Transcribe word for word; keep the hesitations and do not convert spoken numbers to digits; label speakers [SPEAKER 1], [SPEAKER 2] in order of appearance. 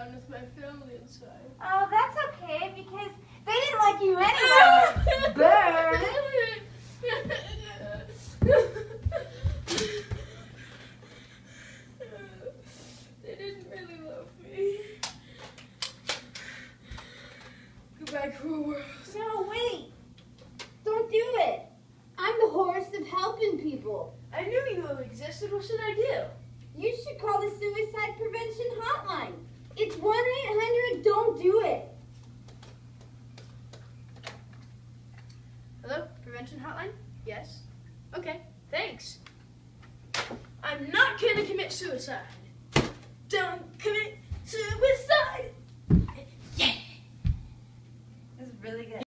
[SPEAKER 1] down with my family inside.
[SPEAKER 2] Oh, that's okay, because they didn't like you anyway. Bird.
[SPEAKER 1] They didn't really love me. Goodbye, cruel world.
[SPEAKER 2] No, wait. Don't do it. I'm the horse of helping people.
[SPEAKER 1] I knew you existed. What should I do?
[SPEAKER 2] You should call the suicide prevention hotline. It's one eight hundred don't do it.
[SPEAKER 1] Hello? Prevention hotline? Yes. Okay, thanks. I'm not gonna commit suicide. Don't commit suicide! Yeah!
[SPEAKER 2] This is really good.